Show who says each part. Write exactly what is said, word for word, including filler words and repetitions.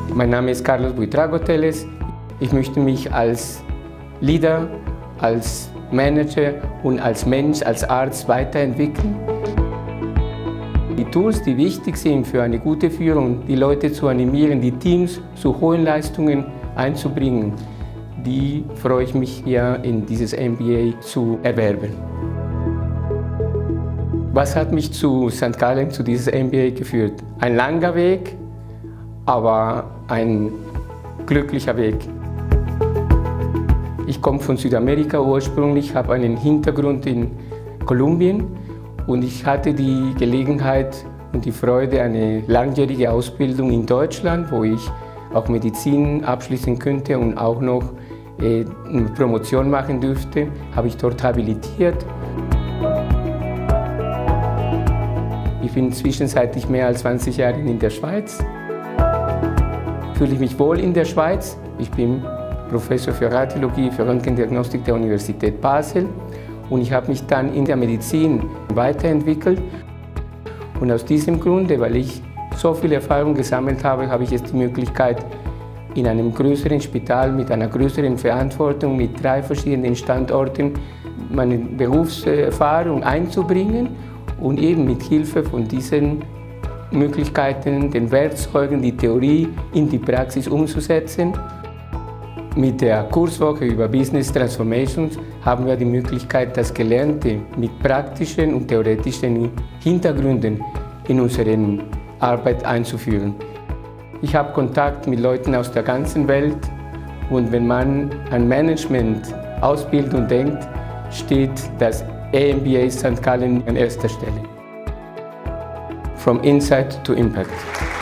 Speaker 1: Mein Name ist Carlos Buitrago Teles. Ich möchte mich als Leader, als Manager und als Mensch, als Arzt weiterentwickeln. Die Tools, die wichtig sind für eine gute Führung, die Leute zu animieren, die Teams zu hohen Leistungen einzubringen, die freue ich mich hier in dieses M B A zu erwerben. Was hat mich zu Sankt Gallen, zu diesem M B A geführt? Ein langer Weg, aber ein glücklicher Weg. Ich komme von Südamerika ursprünglich, habe einen Hintergrund in Kolumbien und ich hatte die Gelegenheit und die Freude, eine langjährige Ausbildung in Deutschland, wo ich auch Medizin abschließen könnte und auch noch äh, eine Promotion machen dürfte, habe ich dort habilitiert. Ich bin zwischenzeitlich mehr als zwanzig Jahre in der Schweiz. Fühle ich mich wohl in der Schweiz. Ich bin Professor für Radiologie, für Röntgendiagnostik der Universität Basel und ich habe mich dann in der Medizin weiterentwickelt. Und aus diesem Grunde, weil ich so viel Erfahrung gesammelt habe, habe ich jetzt die Möglichkeit, in einem größeren Spital mit einer größeren Verantwortung, mit drei verschiedenen Standorten, meine Berufserfahrung einzubringen und eben mit Hilfe von diesen Möglichkeiten, den Werkzeugen, die Theorie in die Praxis umzusetzen. Mit der Kurswoche über Business Transformations haben wir die Möglichkeit, das Gelernte mit praktischen und theoretischen Hintergründen in unsere Arbeit einzuführen. Ich habe Kontakt mit Leuten aus der ganzen Welt und wenn man an Management, Ausbildung denkt, steht das M B A Sankt Gallen an erster Stelle. From Insight to Impact.